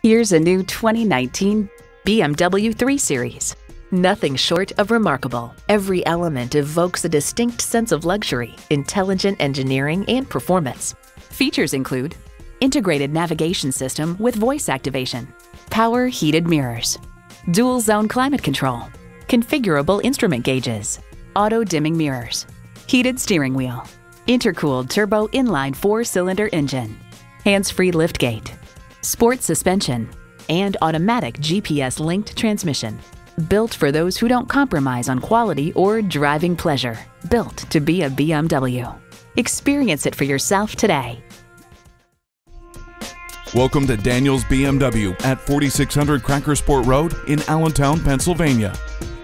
Here's a new 2019 BMW 3 Series. Nothing short of remarkable. Every element evokes a distinct sense of luxury, intelligent engineering, and performance. Features include integrated navigation system with voice activation, power heated mirrors, dual zone climate control, configurable instrument gauges, auto dimming mirrors, heated steering wheel, intercooled turbo inline 4-cylinder engine, hands-free liftgate, sport suspension, and automatic GPS-linked transmission. Built for those who don't compromise on quality or driving pleasure. Built to be a BMW. Experience it for yourself today. Welcome to Daniels BMW at 4600 Crackersport Road in Allentown, Pennsylvania.